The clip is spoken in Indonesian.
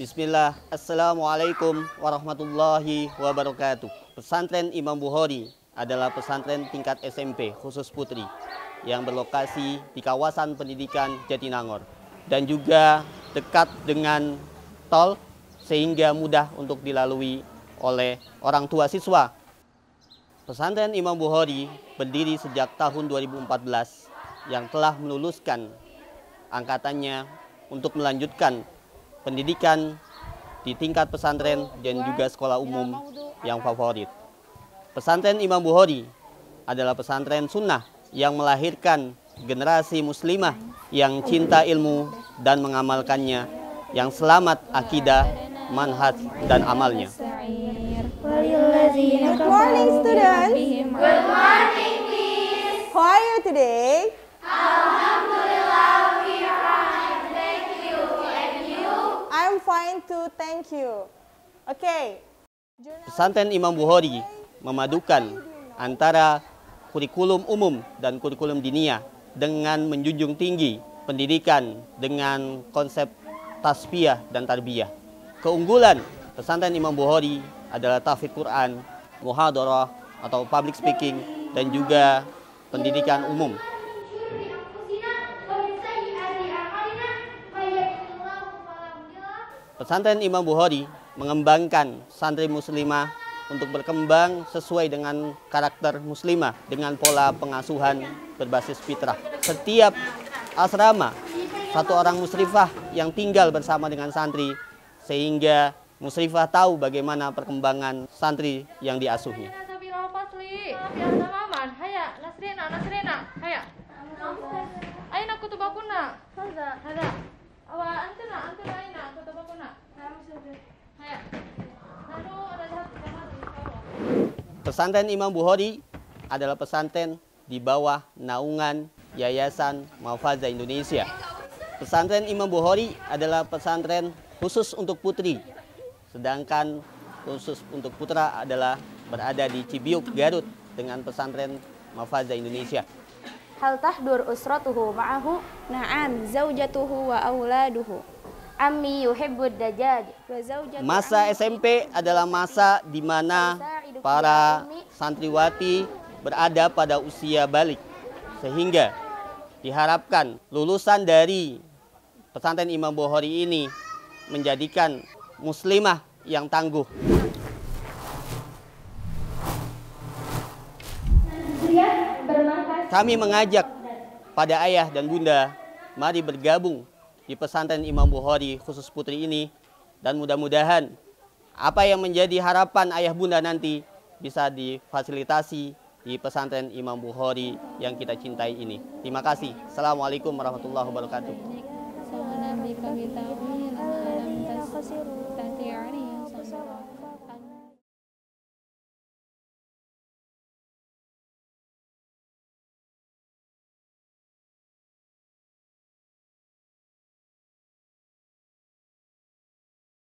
Bismillah, Assalamualaikum warahmatullahi wabarakatuh. Pesantren Imam Bukhari adalah pesantren tingkat SMP khusus putri yang berlokasi di kawasan pendidikan Jatinangor dan juga dekat dengan tol sehingga mudah untuk dilalui oleh orang tua siswa. Pesantren Imam Bukhari berdiri sejak tahun 2014 yang telah meluluskan angkatannya untuk melanjutkan pendidikan di tingkat pesantren dan juga sekolah umum yang favorit. Pesantren Imam Bukhari adalah pesantren sunnah yang melahirkan generasi muslimah yang cinta ilmu dan mengamalkannya, yang selamat akidah, manhaj, dan amalnya. Good morning, students. Good morning, Miss. How are you today? Alhamdulillah, we are fine. Thank you. And you? I'm fine too, thank you. Okay. Pesantren Imam Bukhari memadukan antara kurikulum umum dan kurikulum diniyah dengan menjunjung tinggi pendidikan dengan konsep tasfiyah dan tarbiyah. Keunggulan pesantren Imam Bukhari adalah tahfidz Quran, muhadarah atau public speaking, dan juga pendidikan umum. Pesantren Imam Bukhari mengembangkan santri muslimah untuk berkembang sesuai dengan karakter muslimah dengan pola pengasuhan berbasis fitrah. Setiap asrama satu orang musrifah yang tinggal bersama dengan santri sehingga musrifah tahu bagaimana perkembangan santri yang diasuhnya. Pesantren Imam Bukhari adalah pesantren di bawah naungan Yayasan Malfaza Indonesia. Pesantren Imam Bukhari adalah pesantren khusus untuk putri, sedangkan khusus untuk putra adalah berada di Cibiuk, Garut dengan pesantren Malfaza Indonesia. Hal tahdur usratuhu ma'ahu? Na'am, zaujatuhu wa auladuhu. Ammi yuhibbud dajjaj wa zaujatu. Masa SMP adalah masa di mana para santriwati berada pada usia balik, sehingga diharapkan lulusan dari pesantren Imam Bukhari ini menjadikan muslimah yang tangguh. Kami mengajak pada ayah dan bunda, mari bergabung di pesantren Imam Bukhari khusus putri ini, dan mudah-mudahan apa yang menjadi harapan ayah bunda nanti bisa difasilitasi di pesantren Imam Bukhari yang kita cintai ini. Terima kasih. Assalamualaikum warahmatullahi wabarakatuh.